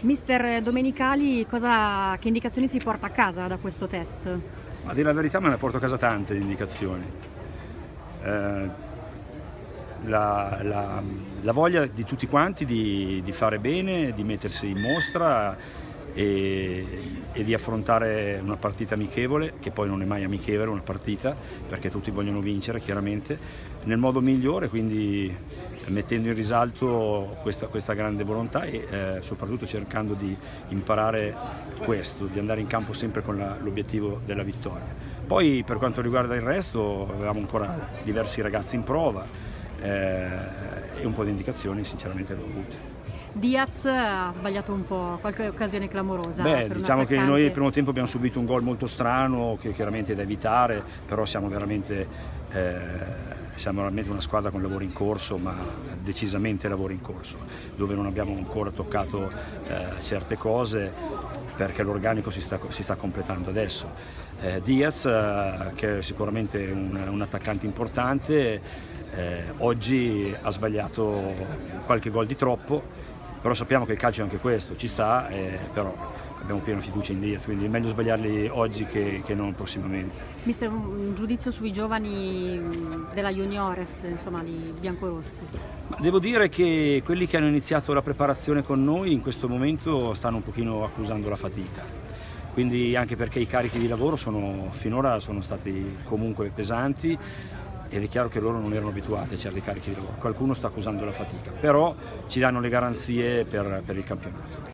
Mister Domenicali, che indicazioni si porta a casa da questo test? A dire la verità me ne porto a casa tante indicazioni. La voglia di tutti quanti di fare bene, di mettersi in mostra e di affrontare una partita amichevole, che poi non è mai amichevole una partita, perché tutti vogliono vincere chiaramente, nel modo migliore, quindi mettendo in risalto questa grande volontà e soprattutto cercando di imparare questo, di andare in campo sempre con l'obiettivo della vittoria. Poi per quanto riguarda il resto avevamo ancora diversi ragazzi in prova e un po' di indicazioni sinceramente le ho avute. Diaz ha sbagliato un po', qualche occasione clamorosa. Diciamo che noi nel primo tempo abbiamo subito un gol molto strano che chiaramente è da evitare, però siamo veramente una squadra con lavoro in corso, ma decisamente lavoro in corso, dove non abbiamo ancora toccato certe cose perché l'organico si sta completando adesso. Diaz, che è sicuramente un attaccante importante, oggi ha sbagliato qualche gol di troppo, però sappiamo che il calcio è anche questo, ci sta, però abbiamo piena fiducia in Diaz, quindi è meglio sbagliarli oggi che non prossimamente. Mister, un giudizio sui giovani della Juniores, insomma, di biancorossi? Devo dire che quelli che hanno iniziato la preparazione con noi in questo momento stanno un pochino accusando la fatica, quindi anche perché i carichi di lavoro finora sono stati comunque pesanti ed è chiaro che loro non erano abituati a certi carichi di lavoro. Qualcuno sta accusando la fatica, però ci danno le garanzie per il campionato.